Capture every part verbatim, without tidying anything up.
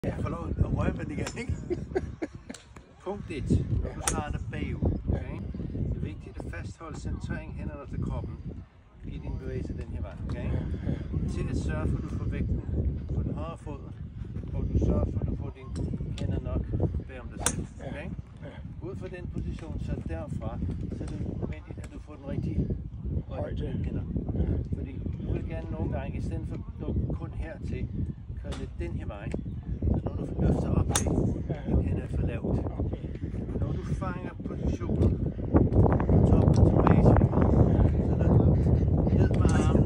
Jeg får lov at røre med den igen, ikke? Punkt et. Du starter bagud. Okay? Det er vigtigt at fastholde centrering hænderne til kroppen i din bevægelse den her vej. Okay? Til at sørge for, at du får vægten på den højre fod, og du sørger for, at du får dine hænder nok bag om dig selv. Okay? Ud fra den position, så derfra, så er det nødvendigt, at du får den rigtige højde hænder. Fordi du vil gerne nogle gange, i stedet for at kun hertil, køre lidt den her vej. Så når du løfter op til, din hænder er for lavt. Når du fanger positionen, top og tilbage, så når du ned med armen,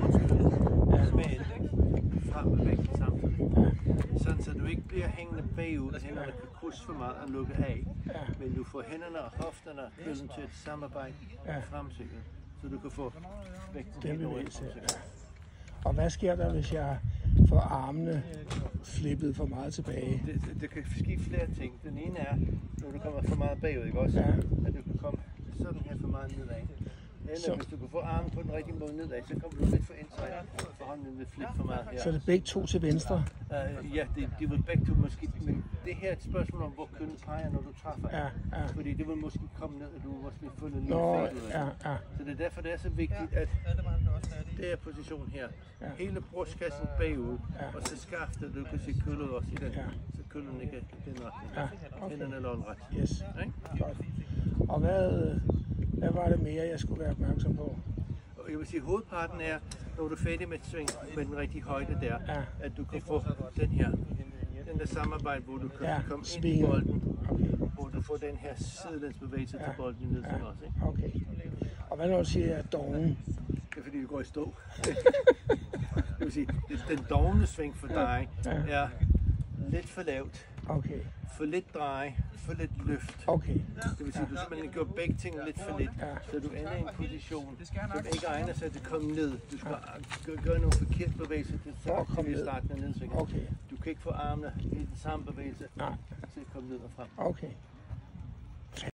men frem med vægten samtidig. Sådan så du ikke bliver hængende bagud, og hænderne kan krydse for meget og lukke af. Men du får hænderne og hofterne og kølen til at samarbejde i fremsøget, så du kan få vægten helt over i fremsøget. Og hvad sker der, hvis jeg får armene flippet for meget tilbage? Det, det, det kan ske flere ting. Den ene er, når du kommer for meget bagud, ikke også? Ja. At du kan komme sådan her for meget nedad. Eller Så. hvis du kan få armen på den rigtige måde nedad, så kommer du lidt for indside, for hånden vil flippe for meget her. Så er det begge to til venstre? Uh, ja, det, det vil begge to måske, men det her er et spørgsmål om, hvor kønnen peger, når du træffer. Ja, ja. Fordi det vil måske komme ned, og du vil måske få en lille Nå, fade ud af det. ja, ja. Så det er derfor, det er så vigtigt, at det er position her. Ja. Hele brystkassen bagud, Ja. og så skaftet, du kan se køllet også i den. Ja. Så køllen ikke er den retning. Ja, okay. Hænderne er lodret. Yes, Ikke? godt. Og hvad, hvad var det mere, jeg skulle være opmærksom på? Og jeg vil sige, hovedparten er, når du er færdig med et sving med den rigtige højde der, Ja. at du kan få den her, den der samarbejde, hvor du kan Ja, komme ind i svinge. bolden, Okay. hvor du får den her sidelænsbevægelse Ja. til bolden ned til Ja, også. Ikke? okay. Og hvad når du siger, at jeg er doven? Det er fordi, du går i stå. Jeg vil sige, den dogne sving for dig Ja. er lidt for lavt, Okay, for lidt drej, for lidt løft. okay. Det vil sige, at du simpelthen gør begge ting lidt for lidt, Ja. så du ender i en position, som ikke egner sig til at komme ned. Du skal gøre, gøre nogle forkerte bevægelser til For at komme til ned. starten af nedsvingen. Okay. Du kan ikke få armene i den samme bevægelse Nej. til at komme ned og frem. Okay.